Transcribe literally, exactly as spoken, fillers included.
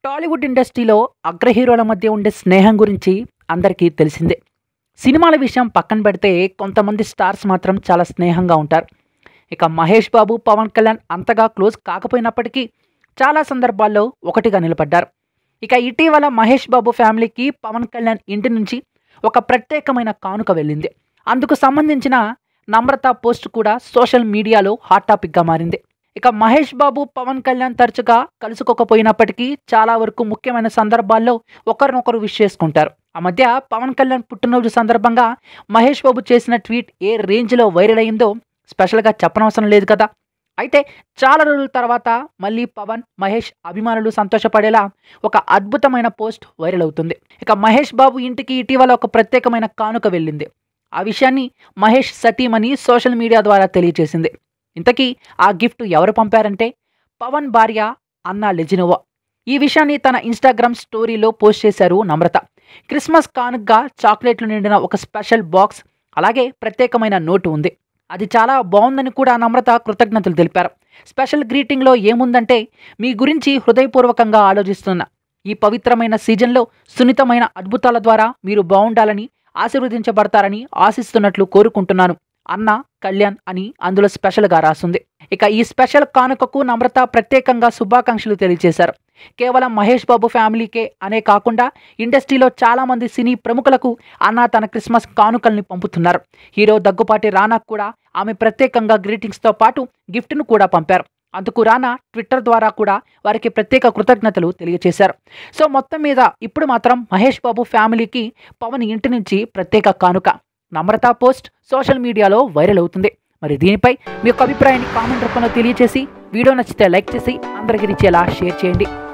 టాలీవుడ్ ఇండస్ట్రీలో అగ్ర హీరోల మధ్య ఉండే స్నేహం గురించి అందరికీ తెలిసిందే. సినిమాల విషయం పక్కన పెడితే కొంతమంది స్టార్స్ మాత్రం చాలా స్నేహంగా ఉంటారు. ఇక మహేష్ బాబు, పవన్ కళ్యాణ్ అంతగా క్లోజ్ కాకపోయినప్పటికీ చాలా సందర్భాల్లో ఒకటిగా నిలబడ్డారు. ఇక ఇటీవల మహేష్ బాబు ఫ్యామిలీకి పవన్ కళ్యాణ్ ఇంటి నుంచి ఒక ప్రత్యేకమైన కానుక వెళ్ళింది. అందుకు సంబంధించిన నమ్రత పోస్ట్ కూడా సోషల్ మీడియాలో హాట్ టాపిక్గా మారింది. ఇక మహేష్ బాబు, పవన్ కళ్యాణ్ తరచుగా కలుసుకోకపోయినప్పటికీ చాలా వరకు ముఖ్యమైన సందర్భాల్లో ఒకరినొకరు విష్ చేసుకుంటారు. ఆ మధ్య పవన్ కళ్యాణ్ పుట్టినరోజు సందర్భంగా మహేష్ బాబు చేసిన ట్వీట్ ఏ రేంజ్లో వైరల్ అయిందో స్పెషల్గా చెప్పనవసరం లేదు కదా. అయితే చాలా రోజుల తర్వాత మళ్ళీ పవన్, మహేష్ అభిమానులు సంతోషపడేలా ఒక అద్భుతమైన పోస్ట్ వైరల్ అవుతుంది. ఇక మహేష్ బాబు ఇంటికి ఇటీవల ఒక ప్రత్యేకమైన కానుక వెళ్ళింది. ఆ విషయాన్ని మహేష్ సతీమణి సోషల్ మీడియా ద్వారా తెలియజేసింది. ఇంతకీ ఆ గిఫ్ట్ ఎవరు పంపారంటే పవన్ భార్య అన్న లెజినోవా. ఈ విషయాన్ని తన ఇన్స్టాగ్రామ్ స్టోరీలో పోస్ట్ చేశారు నమ్రత. క్రిస్మస్ కానుకగా చాక్లెట్లు నిండిన ఒక స్పెషల్ బాక్స్, అలాగే ప్రత్యేకమైన నోటు ఉంది. అది చాలా బాగుందని కూడా నమ్రత కృతజ్ఞతలు తెలిపారు. స్పెషల్ గ్రీటింగ్లో ఏముందంటే, మీ గురించి హృదయపూర్వకంగా ఆలోచిస్తున్న ఈ పవిత్రమైన సీజన్లో సున్నితమైన అద్భుతాల ద్వారా మీరు బాగుండాలని, ఆశీర్వదించబడతారని ఆశిస్తున్నట్లు కోరుకుంటున్నాను అన్న కళ్యాణ్ అని అందులో స్పెషల్గా రాసింది. ఇక ఈ స్పెషల్ కానుకకు నమ్రత ప్రత్యేకంగా శుభాకాంక్షలు తెలియజేశారు. కేవలం మహేష్ బాబు ఫ్యామిలీకే అనే కాకుండా ఇండస్ట్రీలో చాలామంది సినీ ప్రముఖులకు అన్న తన క్రిస్మస్ కానుకల్ని పంపుతున్నారు. హీరో దగ్గుపాటి రానాకు కూడా ఆమె ప్రత్యేకంగా గ్రీటింగ్స్తో పాటు గిఫ్ట్ను కూడా పంపారు. అందుకు రానా ట్విట్టర్ ద్వారా కూడా వారికి ప్రత్యేక కృతజ్ఞతలు తెలియజేశారు. సో మొత్తం మీద ఇప్పుడు మాత్రం మహేష్ బాబు ఫ్యామిలీకి పవన్ ఇంటి నుంచి ప్రత్యేక కానుక. నమ్రత పోస్ట్ సోషల్ మీడియాలో వైరల్ అవుతుంది. మరి దీనిపై మీ యొక్క అభిప్రాయాన్ని కామెంట్ రూపంలో తెలియజేసి, వీడియో నచ్చితే లైక్ చేసి అందరికీ రీచేలా షేర్ చేయండి.